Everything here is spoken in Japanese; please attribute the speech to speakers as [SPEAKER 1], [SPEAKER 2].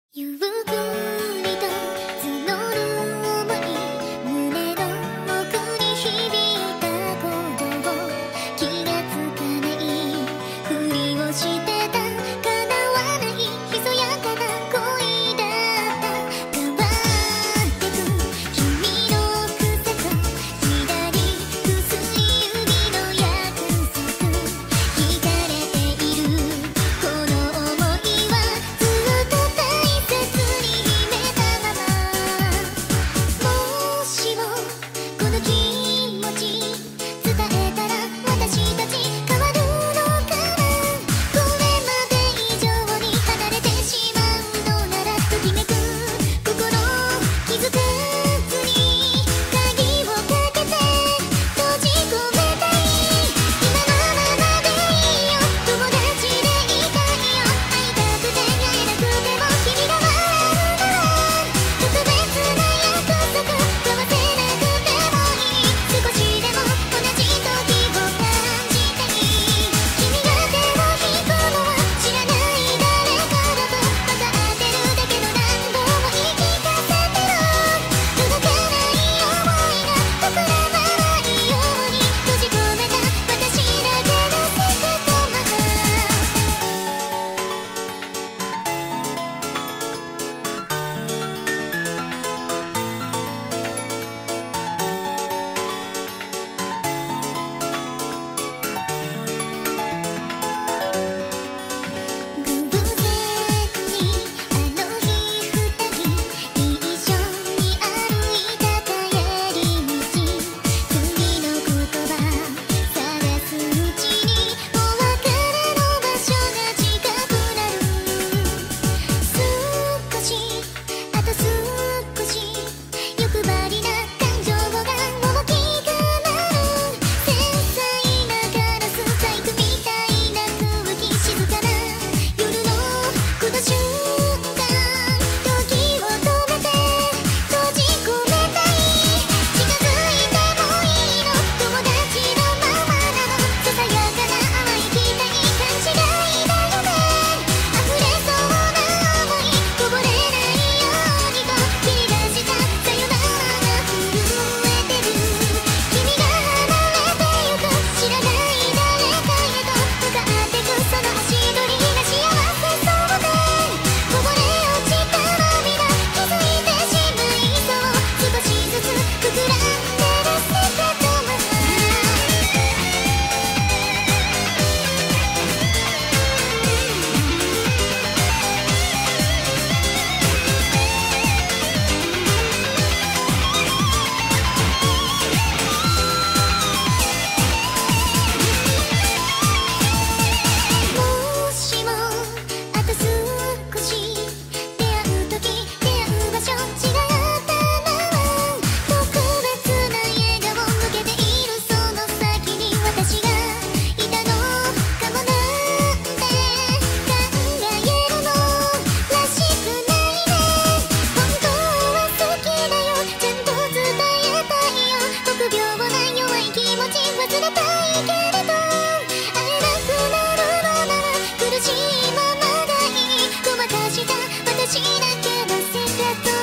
[SPEAKER 1] ゆっくりと募る想い、胸の奥に響いたことを気がつかないふりをしてた。叶わないひそやかな恋だった。変わってく君の癖と左薬指の約束、惹かれているこの想いはずっと大切に秘めたまま。もしもこの気持ち伝えたら私たち変わるのかな。これまで以上に離れてしまうのなら、ときめく心気づかずに鍵をかけて閉じ込めたい。今のままでいいよ、友達でいたいよ。会いたくて会えなくても君が笑うなら、特別な約束交わせなくてもいい。少しでも同じ時を感じたい。君が手を引くのは知らない誰かだと分かってるだけど、何度も言い聞かせてる。届かない想いが膨らまないように閉じ込めた私だけのセクトマハ。偶然にあの日二人一緒に歩いた帰り道、次の言葉探すうちにお別れの場所が近くなる。少しあと少し欲張りな感情が大きくなる。繊細なガラス細工みたいな空気、静かな夜のこの瞬間、時を止めて閉じ込めたい。近づいてもいいの、友達のままなの。ささやかな淡い期待勘違いだよね。溢れそうな想いこぼれないようにと切り出したさよならが震えてる。君が離れてゆく知らない誰かへと向かってく、その足取りが幸せそうでこぼれ落ちた涙気づいてしまいそう。少しずつ膨らんでるセクトマハ。もしもあと少し出会う時出会う場所違ったなら、特別な笑顔向けているその先に私がいたのかもなんて考えるのらしくないね。本当は好きだよ、ちゃんと伝えたいよ。臆病な弱い気持ち忘れたいけれど、会えなくなるのなら苦しいままがいい。ごまかした私だけのセクト